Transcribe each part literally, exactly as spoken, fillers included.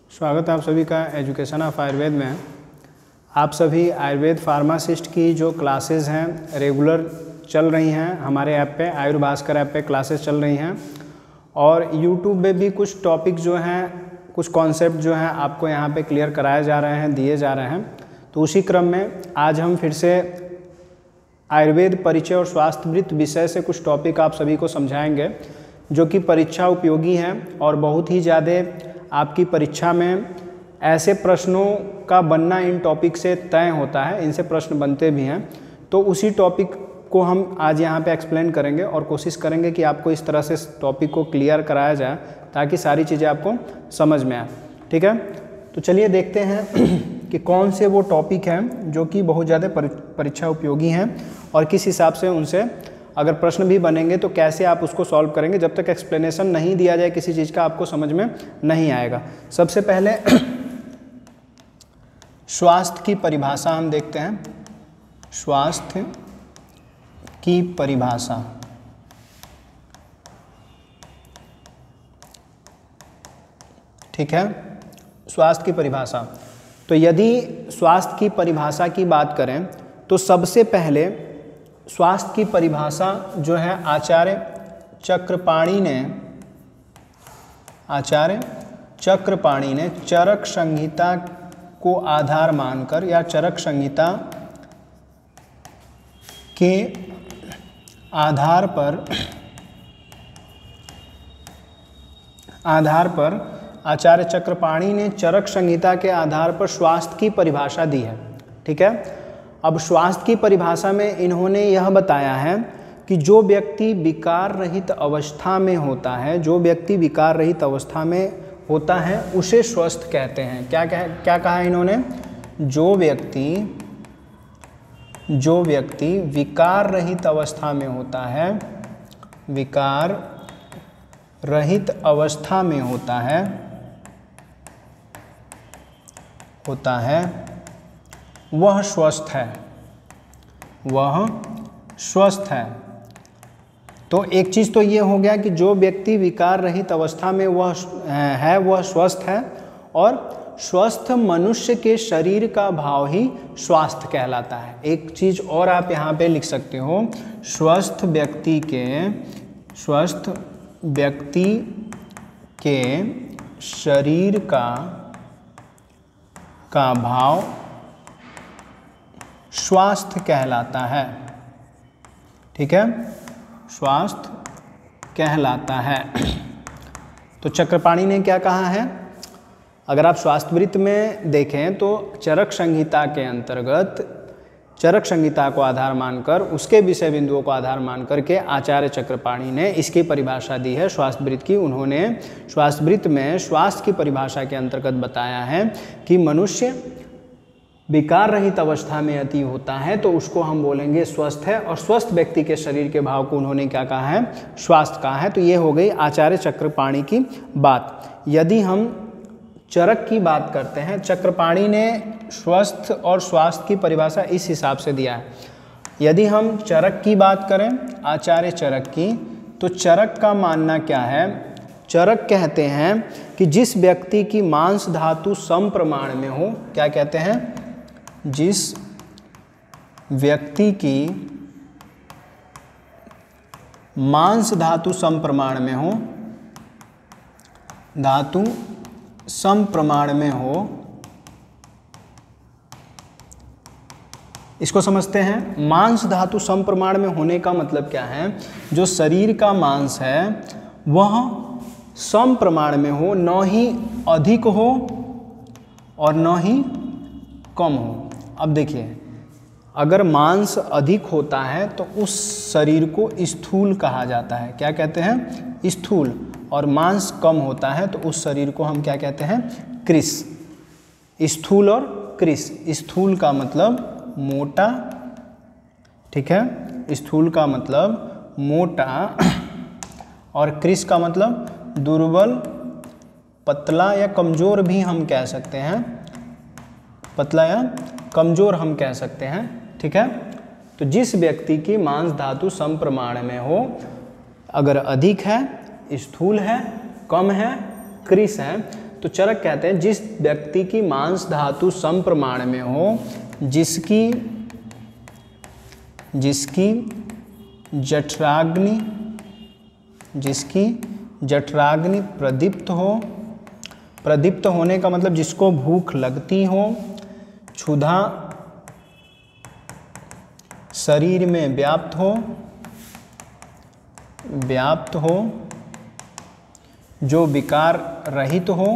स्वागत है आप सभी का एजुकेशन ऑफ आयुर्वेद में। आप सभी आयुर्वेद फार्मासिस्ट की जो क्लासेस हैं रेगुलर चल रही हैं हमारे ऐप पे, आयुर्भास्कर ऐप पे क्लासेस चल रही हैं और यूट्यूब पे भी कुछ टॉपिक जो हैं, कुछ कॉन्सेप्ट जो हैं आपको यहाँ पे क्लियर कराए जा रहे हैं, दिए जा रहे हैं। तो उसी क्रम में आज हम फिर से आयुर्वेद परिचय और स्वास्थ्यवृत्त विषय से कुछ टॉपिक आप सभी को समझाएंगे जो कि परीक्षा उपयोगी हैं और बहुत ही ज़्यादा आपकी परीक्षा में ऐसे प्रश्नों का बनना इन टॉपिक से तय होता है, इनसे प्रश्न बनते भी हैं। तो उसी टॉपिक को हम आज यहाँ पे एक्सप्लेन करेंगे और कोशिश करेंगे कि आपको इस तरह से टॉपिक को क्लियर कराया जाए ताकि सारी चीज़ें आपको समझ में आए। ठीक है, तो चलिए देखते हैं कि कौन से वो टॉपिक हैं जो कि बहुत ज़्यादा परीक्षा उपयोगी हैं और किस हिसाब से उनसे अगर प्रश्न भी बनेंगे तो कैसे आप उसको सॉल्व करेंगे। जब तक एक्सप्लेनेशन नहीं दिया जाए किसी चीज़ का आपको समझ में नहीं आएगा। सबसे पहले स्वास्थ्य की परिभाषा हम देखते हैं। स्वास्थ्य की परिभाषा, ठीक है, स्वास्थ्य की परिभाषा। तो यदि स्वास्थ्य की परिभाषा की बात करें तो सबसे पहले स्वास्थ्य की परिभाषा जो है आचार्य चक्रपाणी ने आचार्य चक्रपाणी ने चरक संहिता को आधार मानकर या चरक संहिता के आधार पर आधार पर आचार्य चक्रपाणी ने चरक संहिता के आधार पर स्वास्थ्य की परिभाषा दी है। ठीक है, अब स्वास्थ्य की परिभाषा में इन्होंने यह बताया है कि जो व्यक्ति विकार रहित अवस्था में होता है, जो व्यक्ति विकार रहित अवस्था में होता है उसे स्वस्थ कहते हैं। क्या कह क्या कहा है इन्होंने? जो व्यक्ति जो व्यक्ति विकार रहित अवस्था में होता है, विकार रहित अवस्था में होता है होता है वह स्वस्थ है, वह स्वस्थ है। तो एक चीज़ तो ये हो गया कि जो व्यक्ति विकार रहित अवस्था में वह है वह स्वस्थ है, और स्वस्थ मनुष्य के शरीर का भाव ही स्वास्थ्य कहलाता है। एक चीज़ और आप यहाँ पे लिख सकते हो, स्वस्थ व्यक्ति के स्वस्थ व्यक्ति के शरीर का का भाव स्वास्थ्य कहलाता है। ठीक है, स्वास्थ्य कहलाता है। तो चक्रपाणी ने क्या कहा है? अगर आप स्वास्थ्यवृत्त में देखें तो चरक संहिता के अंतर्गत चरक संहिता को आधार मानकर, उसके विषय बिंदुओं को आधार मान करके आचार्य चक्रपाणी ने इसकी परिभाषा दी है स्वास्थ्यवृत्त की। उन्होंने स्वास्थ्यवृत्त में स्वास्थ्य की परिभाषा के अंतर्गत बताया है कि मनुष्य विकार रहित अवस्था में यदि होता है तो उसको हम बोलेंगे स्वस्थ है, और स्वस्थ व्यक्ति के शरीर के भाव को उन्होंने क्या कहा है? स्वास्थ्य कहा है। तो ये हो गई आचार्य चक्रपाणी की बात। यदि हम चरक की बात करते हैं, चक्रपाणी ने स्वस्थ और स्वास्थ्य की परिभाषा इस हिसाब से दिया है। यदि हम चरक की बात करें, आचार्य चरक की, तो चरक का मानना क्या है? चरक कहते हैं कि जिस व्यक्ति की मांस धातु समप्रमाण में हो, क्या कहते हैं? जिस व्यक्ति की मांस धातु समप्रमाण में हो, धातु समप्रमाण में हो, इसको समझते हैं। मांस धातु समप्रमाण में होने का मतलब क्या है? जो शरीर का मांस है वह समप्रमाण में हो, न ही अधिक हो और न ही कम हो। अब देखिए, अगर मांस अधिक होता है तो उस शरीर को स्थूल कहा जाता है। क्या कहते हैं? स्थूल। और मांस कम होता है तो उस शरीर को हम क्या कहते हैं? कृश। स्थूल और कृश। स्थूल का मतलब मोटा, ठीक है, स्थूल का मतलब मोटा, और कृश का मतलब दुर्बल, पतला या कमज़ोर भी हम कह सकते हैं, पतला या कमज़ोर हम कह सकते हैं। ठीक है, तो जिस व्यक्ति की मांस धातु समप्रमाण में हो, अगर अधिक है, स्थूल है, कम है, कृश है, तो चरक कहते हैं जिस व्यक्ति की मांस धातु समप्रमाण में हो, जिसकी जिसकी जठराग्नि जिसकी जठराग्नि प्रदीप्त हो। प्रदीप्त होने का मतलब जिसको भूख लगती हो, क्षुधा शरीर में व्याप्त हो व्याप्त हो जो विकार रहित हो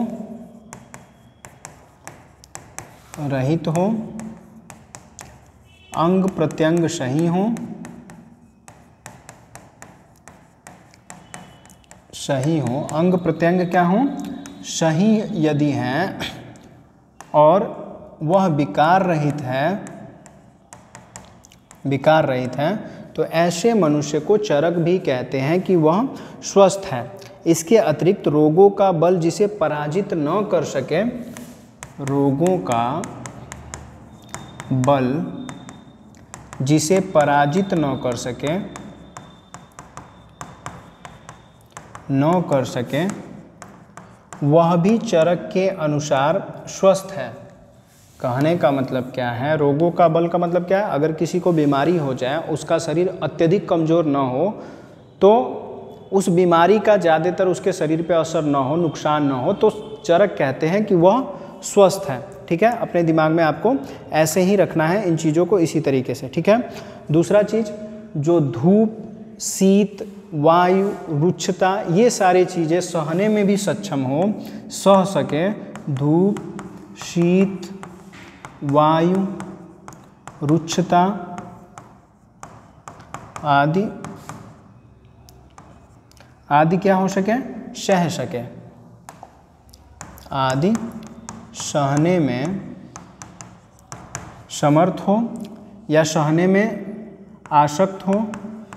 रहित हो अंग प्रत्यंग सही हो सही हो अंग प्रत्यंग क्या हो सही यदि हैं और वह विकार रहित है विकार रहित है तो ऐसे मनुष्य को चरक भी कहते हैं कि वह स्वस्थ है। इसके अतिरिक्त रोगों का बल जिसे पराजित न कर सके रोगों का बल जिसे पराजित न कर सके न कर सके वह भी चरक के अनुसार स्वस्थ है। कहने का मतलब क्या है, रोगों का बल का मतलब क्या है, अगर किसी को बीमारी हो जाए, उसका शरीर अत्यधिक कमज़ोर न हो तो उस बीमारी का ज़्यादातर उसके शरीर पे असर न हो, नुकसान न हो, तो चरक कहते हैं कि वह स्वस्थ है। ठीक है, अपने दिमाग में आपको ऐसे ही रखना है इन चीज़ों को इसी तरीके से। ठीक है, दूसरा चीज़ जो धूप, शीत, वायु, रुक्षता, ये सारी चीज़ें सहने में भी सक्षम हो, सह सके, धूप, शीत, वायु, रुक्षता आदि आदि क्या हो सके, सह सके, आदि सहने में समर्थ हो या सहने में आसक्त हो,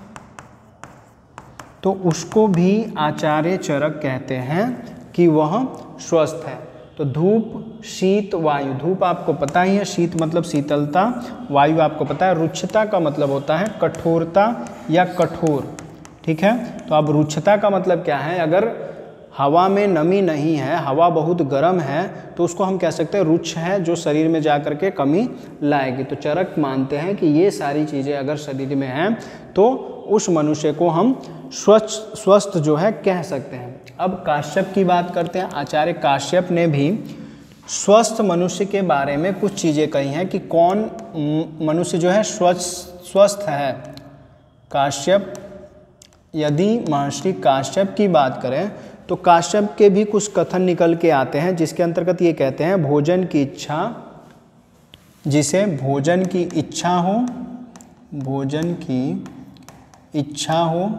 तो उसको भी आचार्य चरक कहते हैं कि वह स्वस्थ है। तो धूप, शीत, वायु, धूप आपको पता ही है, शीत मतलब शीतलता, वायु आपको पता है, रुक्षता का मतलब होता है कठोरता या कठोर। ठीक है, तो अब रुक्षता का मतलब क्या है, अगर हवा में नमी नहीं है, हवा बहुत गर्म है, तो उसको हम कह सकते हैं रुक्ष है, जो शरीर में जा कर के कमी लाएगी। तो चरक मानते हैं कि ये सारी चीज़ें अगर शरीर में हैं तो उस मनुष्य को हम स्वच्छ स्वस्थ जो है कह सकते हैं। अब काश्यप की बात करते हैं। आचार्य काश्यप ने भी स्वस्थ मनुष्य के बारे में कुछ चीज़ें कही हैं कि कौन मनुष्य जो है स्वस्थ स्वस्थ है। काश्यप, यदि महर्षि काश्यप की बात करें तो काश्यप के भी कुछ कथन निकल के आते हैं, जिसके अंतर्गत ये कहते हैं भोजन की इच्छा, जिसे भोजन की इच्छा हो भोजन की इच्छा हो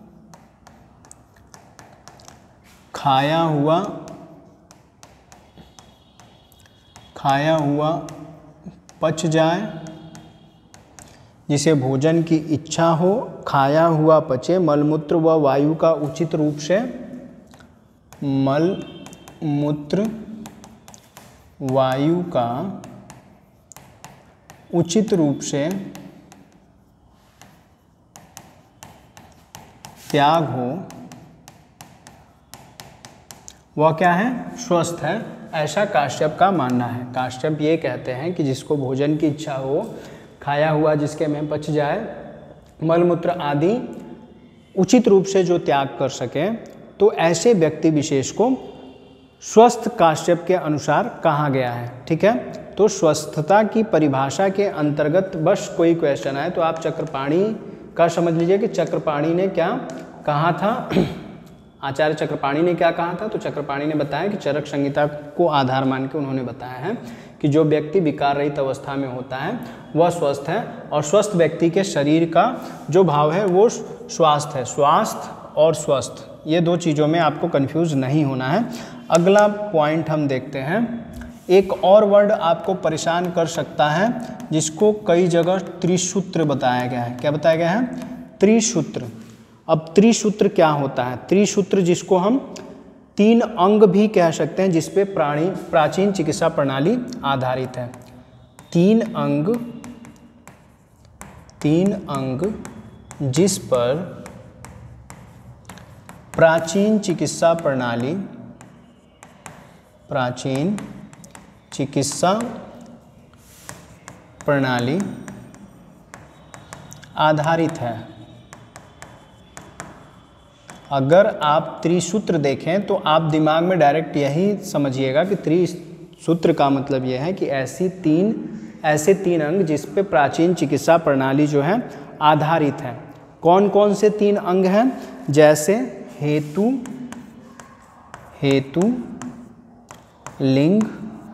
खाया हुआ खाया हुआ पच जाए, जिसे भोजन की इच्छा हो, खाया हुआ पचे, मलमूत्र व वायु का उचित रूप से मल मूत्र वायु का उचित रूप से त्याग हो, वह क्या है, स्वस्थ है। ऐसा काश्यप का मानना है। काश्यप ये कहते हैं कि जिसको भोजन की इच्छा हो, खाया हुआ जिसके में पच जाए, मलमूत्र आदि उचित रूप से जो त्याग कर सके, तो ऐसे व्यक्ति विशेष को स्वस्थ काश्यप के अनुसार कहा गया है। ठीक है, तो स्वस्थता की परिभाषा के अंतर्गत बस कोई क्वेश्चन आए तो आप चक्रपाणी का समझ लीजिए कि चक्रपाणी ने क्या कहा था। आचार्य चक्रपाणी ने क्या कहा था, तो चक्रपाणी ने बताया कि चरक संहिता को आधार मान के उन्होंने बताया है कि जो व्यक्ति विकार रहित अवस्था में होता है वह स्वस्थ है, और स्वस्थ व्यक्ति के शरीर का जो भाव है वो स्वास्थ्य है। स्वास्थ्य और स्वस्थ, ये दो चीज़ों में आपको कंफ्यूज नहीं होना है। अगला पॉइंट हम देखते हैं। एक और वर्ड आपको परेशान कर सकता है, जिसको कई जगह त्रिसूत्र बताया गया है। क्या बताया गया है, त्रिसूत्र। अब त्रिसूत्र क्या होता है, त्रिसूत्र जिसको हम तीन अंग भी कह सकते हैं, जिस पे प्राणी प्राचीन चिकित्सा प्रणाली आधारित है। तीन अंग तीन अंग जिस पर प्राचीन चिकित्सा प्रणाली प्राचीन चिकित्सा प्रणाली आधारित है। अगर आप त्रिसूत्र देखें तो आप दिमाग में डायरेक्ट यही समझिएगा कि त्रिसूत्र का मतलब यह है कि ऐसी तीन ऐसे तीन अंग जिस पे प्राचीन चिकित्सा प्रणाली जो है आधारित है। कौन कौन से तीन अंग हैं? जैसे हेतु, हेतु, लिंग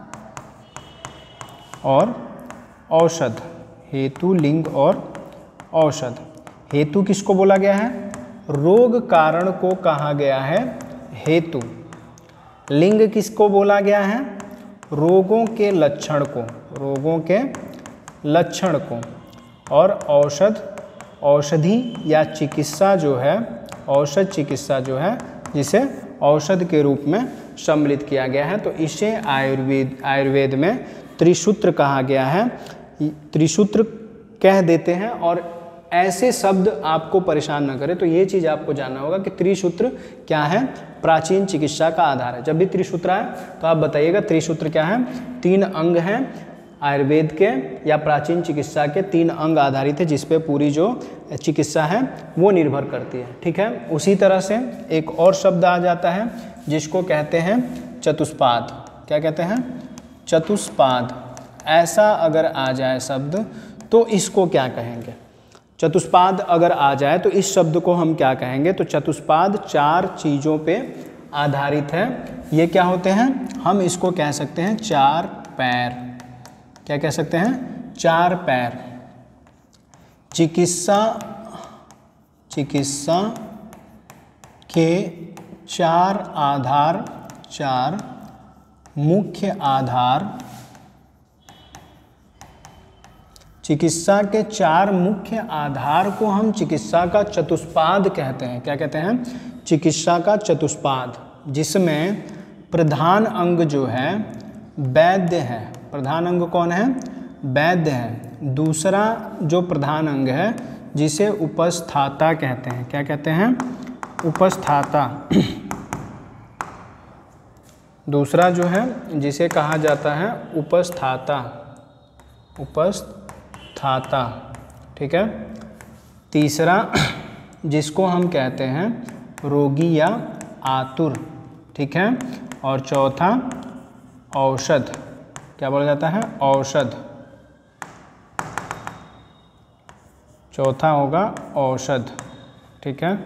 और औषध। हेतु, लिंग और औषध। हेतु किसको बोला गया है? रोग कारण को कहा गया है हेतु। लिंग किसको बोला गया है? रोगों के लक्षण को, रोगों के लक्षण को। और औषध, औषधि या चिकित्सा जो है, औषध चिकित्सा जो है जिसे औषध के रूप में सम्मिलित किया गया है। तो इसे आयुर्वेद आयुर्वेद में त्रिसूत्र कहा गया है। त्रिसूत्र कह देते हैं। और ऐसे शब्द आपको परेशान न करे, तो ये चीज़ आपको जानना होगा कि त्रिसूत्र क्या है? प्राचीन चिकित्सा का आधार है। जब भी त्रिसूत्र आए तो आप बताइएगा त्रिसूत्र क्या है? तीन अंग हैं आयुर्वेद के या प्राचीन चिकित्सा के, तीन अंग आधारित है जिस पे पूरी जो चिकित्सा है वो निर्भर करती है। ठीक है। उसी तरह से एक और शब्द आ जाता है जिसको कहते हैं चतुष्पाद। क्या कहते हैं? चतुष्पाद। ऐसा अगर आ जाए शब्द तो इसको क्या कहेंगे? चतुष्पाद अगर आ जाए तो इस शब्द को हम क्या कहेंगे? तो चतुष्पाद चार चीज़ों पे आधारित है। ये क्या होते हैं? हम इसको कह सकते हैं चार पैर। क्या कह सकते हैं? चार पैर। चिकित्सा चिकित्सा के चार आधार, चार मुख्य आधार, चिकित्सा के चार मुख्य आधार को हम चिकित्सा का चतुष्पाद कहते हैं। क्या कहते हैं? चिकित्सा का चतुष्पाद, जिसमें प्रधान अंग जो है वैद्य है। प्रधान अंग कौन है? वैद्य है। दूसरा जो प्रधान अंग है जिसे उपस्थाता कहते हैं। क्या कहते हैं? उपस्थाता। दूसरा जो है जिसे कहा जाता है उपस्थाता, उपस्थाता। ठीक है। तीसरा जिसको हम कहते हैं रोगी या आतुर। ठीक है। और चौथा औषध। क्या बोला जाता है? औषध। चौथा होगा औषध। ठीक है।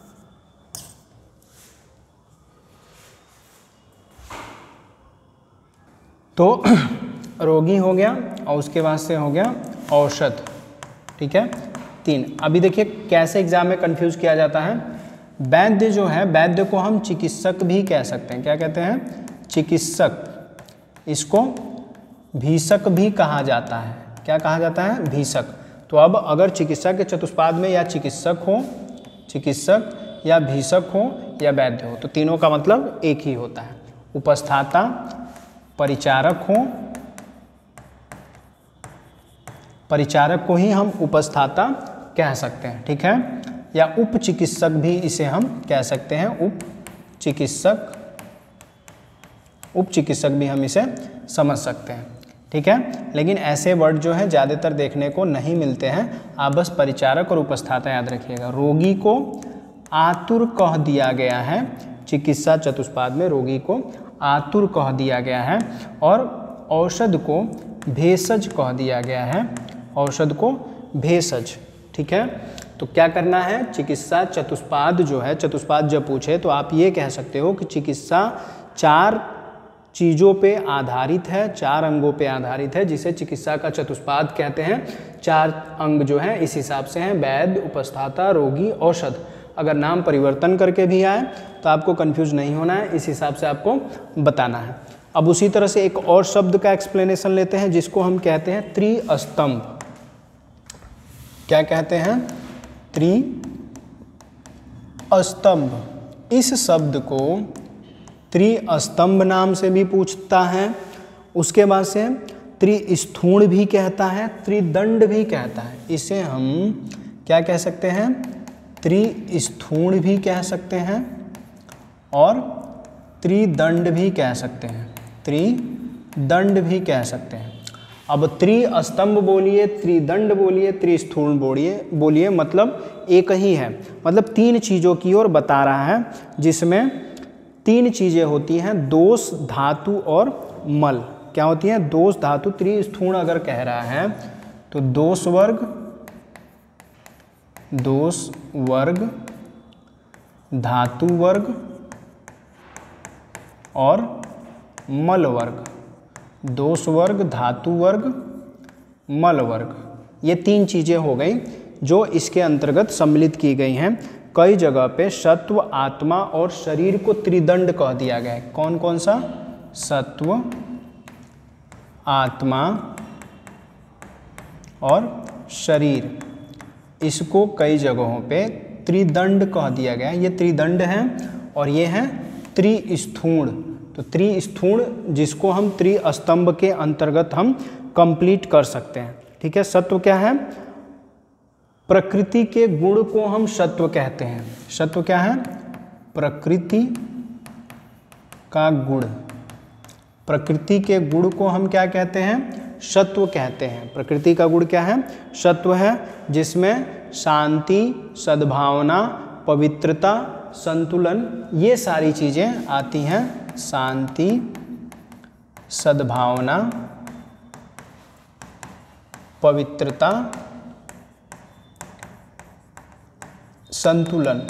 तो रोगी हो गया और उसके बाद से हो गया औषध। ठीक है। तीन। अभी देखिए कैसे एग्जाम में कंफ्यूज किया जाता है। वैद्य जो है, वैद्य को हम चिकित्सक भी कह सकते हैं। क्या कहते हैं? चिकित्सक। इसको भीषक भी कहा जाता है। क्या कहा जाता है? भीषक। तो अब अगर चिकित्सा के चतुष्पाद में या चिकित्सक हो, चिकित्सक या भीषक हो या वैद्य हो, तो तीनों का मतलब एक ही होता है। उपस्थाता, परिचारक हो, परिचारक को ही हम उपस्थाता कह सकते हैं। ठीक है। या उप चिकित्सक भी इसे हम कह सकते हैं। उप चिकित्सक, उप चिकित्सक भी हम इसे समझ सकते हैं। ठीक है। लेकिन ऐसे वर्ड जो है ज़्यादातर देखने को नहीं मिलते हैं। आप बस परिचारक और उपस्थाता याद रखिएगा। रोगी को आतुर कह दिया गया है। चिकित्सा चतुष्पाद में रोगी को आतुर कह दिया गया है और औषध को भेषज कह दिया गया है। औषध को भेषज। ठीक है। तो क्या करना है? चिकित्सा चतुष्पाद जो है, चतुष्पाद जब पूछे तो आप ये कह सकते हो कि चिकित्सा चार चीज़ों पे आधारित है, चार अंगों पे आधारित है, जिसे चिकित्सा का चतुष्पाद कहते हैं। चार अंग जो हैं इस हिसाब से हैं: वैद्य, उपस्थाता, रोगी, औषध। अगर नाम परिवर्तन करके भी आए तो आपको कंफ्यूज नहीं होना है, इस हिसाब से आपको बताना है। अब उसी तरह से एक और शब्द का एक्सप्लेनेशन लेते हैं जिसको हम कहते हैं त्रिस्तंभ। क्या कहते हैं? त्रिस्तंभ। इस शब्द को त्रिस्तंभ नाम से भी पूछता है, उसके बाद से त्रिस्थूण भी कहता है, त्रिदंड भी कहता है। इसे हम क्या कह सकते हैं? त्रिस्थूण भी कह सकते हैं और त्रिदंड भी कह सकते हैं। त्रिदंड भी कह सकते हैं। अब त्रिस्तंभ बोलिए, त्रिदंड बोलिए, त्रिस्थूल बोलिए बोलिए मतलब एक ही है, मतलब तीन चीज़ों की ओर बता रहा है, जिसमें तीन चीज़ें होती हैं, दोष, धातु और मल। क्या होती हैं? दोष, धातु। त्रिस्थूल अगर कह रहा है तो दोष वर्ग, दोष वर्ग, धातु वर्ग और मल वर्ग। दोष वर्ग, धातु वर्ग, मल वर्ग, ये तीन चीज़ें हो गई जो इसके अंतर्गत सम्मिलित की गई हैं। कई जगह पे सत्व, आत्मा और शरीर को त्रिदंड कह दिया गया है। कौन कौन सा? सत्व, आत्मा और शरीर, इसको कई जगहों पे त्रिदंड कह दिया गया है। ये त्रिदंड हैं और ये हैं त्रिस्थूल। तो त्रिस्थूल जिसको हम त्रिस्तंभ के अंतर्गत हम कंप्लीट कर सकते हैं। ठीक है। सत्व क्या है? प्रकृति के गुण को हम सत्व कहते हैं। सत्व क्या है? प्रकृति का गुण। प्रकृति के गुण को हम क्या कहते हैं? सत्व कहते हैं। प्रकृति का गुण क्या है? सत्व है, जिसमें शांति, सद्भावना, पवित्रता, संतुलन, ये सारी चीज़ें आती हैं। शांति, सद्भावना, पवित्रता, संतुलन,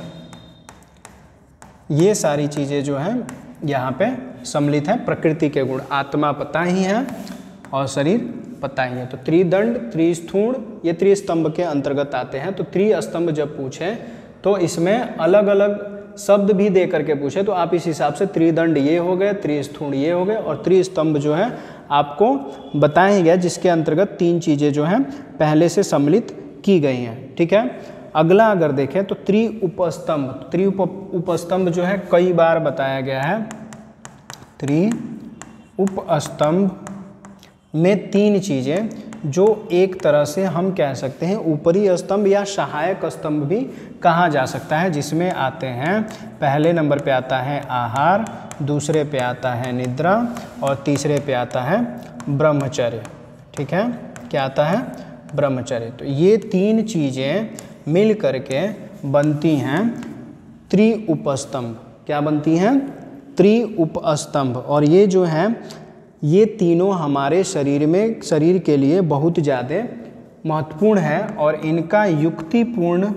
ये सारी चीज़ें जो हैं यहाँ पे सम्मिलित हैं। प्रकृति के गुण, आत्मा पता ही है और शरीर पता ही है। तो त्रिदंड, त्रिस्थूल, ये त्रिस्तंभ के अंतर्गत आते हैं। तो त्रिस्तंभ जब पूछे तो इसमें अलग अलग शब्द भी दे करके पूछे, तो आप इस हिसाब से त्रिदंड ये हो गए, त्रिस्थूल ये हो गए, और त्रिस्तंभ जो है आपको बताया गया, जिसके अंतर्गत तीन चीज़ें जो हैं पहले से सम्मिलित की गई हैं। ठीक है। अगला अगर देखें तो त्रि उपस्तंभ। त्रि उप उपस्तंभ जो है कई बार बताया गया है। त्रि उपस्तंभ में तीन चीज़ें जो एक तरह से हम कह सकते हैं ऊपरी स्तंभ या सहायक स्तंभ भी कहा जा सकता है, जिसमें आते हैं, पहले नंबर पे आता है आहार, दूसरे पे आता है निद्रा और तीसरे पे आता है ब्रह्मचर्य। ठीक है। क्या आता है? ब्रह्मचर्य। तो ये तीन चीज़ें मिल करके बनती हैं त्रि उपस्तंभ। क्या बनती हैं? त्रि उपस्तंभ। और ये जो हैं ये तीनों हमारे शरीर में, शरीर के लिए बहुत ज़्यादा महत्वपूर्ण है और इनका युक्तिपूर्ण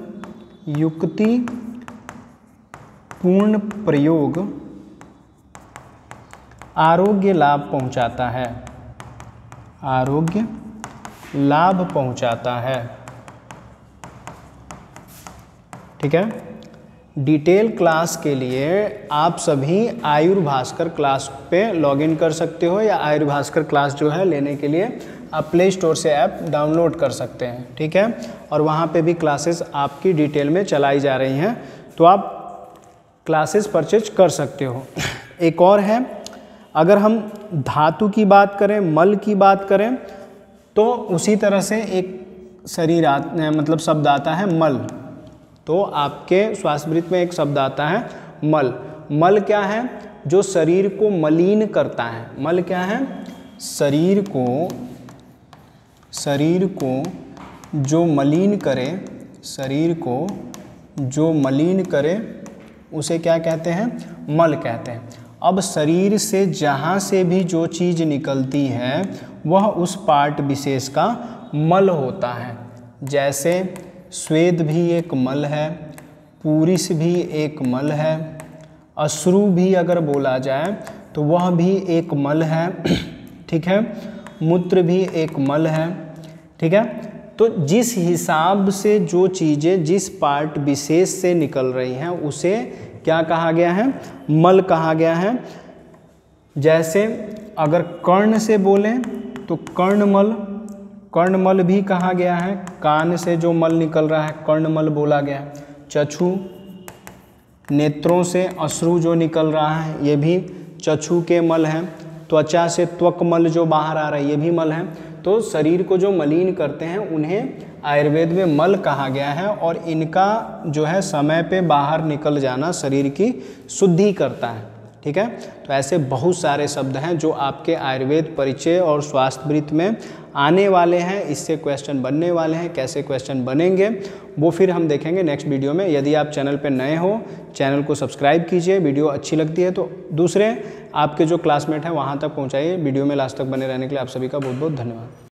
युक्तिपूर्ण प्रयोग आरोग्य लाभ पहुंचाता है। आरोग्य लाभ पहुंचाता है। ठीक है। डिटेल क्लास के लिए आप सभी आयुर्भास्कर क्लास पे लॉगिन कर सकते हो, या आयुर्भास्कर क्लास जो है लेने के लिए आप प्ले स्टोर से ऐप डाउनलोड कर सकते हैं। ठीक है। और वहाँ पे भी क्लासेस आपकी डिटेल में चलाई जा रही हैं, तो आप क्लासेस परचेज कर सकते हो। एक और है, अगर हम धातु की बात करें, मल की बात करें, तो उसी तरह से एक शरीर आ, मतलब शब्द आता है मल। तो आपके श्वासवृत्त में एक शब्द आता है मल। मल क्या है? जो शरीर को मलिन करता है। मल क्या है? शरीर को शरीर को जो मलिन करे, शरीर को जो मलिन करे उसे क्या कहते हैं? मल कहते हैं। अब शरीर से जहाँ से भी जो चीज़ निकलती है वह उस पार्ट विशेष का मल होता है। जैसे स्वेद भी एक मल है, पूरिस भी एक मल है, अश्रु भी अगर बोला जाए तो वह भी एक मल है। ठीक है। मूत्र भी एक मल है। ठीक है। तो जिस हिसाब से जो चीज़ें जिस पार्ट विशेष से निकल रही हैं उसे क्या कहा गया है? मल कहा गया है। जैसे अगर कर्ण से बोलें तो कर्णमल, कर्णमल भी कहा गया है। कान से जो मल निकल रहा है कर्णमल बोला गया। चक्षु, नेत्रों से अश्रु जो निकल रहा है ये भी चक्षु के मल हैं। त्वचा से त्वक मल जो बाहर आ रहा है ये भी मल है। तो शरीर को जो मलिन करते हैं उन्हें आयुर्वेद में मल कहा गया है, और इनका जो है समय पे बाहर निकल जाना शरीर की शुद्धि करता है। ठीक है। तो ऐसे बहुत सारे शब्द हैं जो आपके आयुर्वेद परिचय और स्वास्थ्य वृत्त में आने वाले हैं, इससे क्वेश्चन बनने वाले हैं। कैसे क्वेश्चन बनेंगे वो फिर हम देखेंगे नेक्स्ट वीडियो में। यदि आप चैनल पर नए हो, चैनल को सब्सक्राइब कीजिए, वीडियो अच्छी लगती है तो दूसरे आपके जो क्लासमेट हैं वहाँ तक पहुँचाइए। वीडियो में लास्ट तक बने रहने के लिए आप सभी का बहुत बहुत धन्यवाद।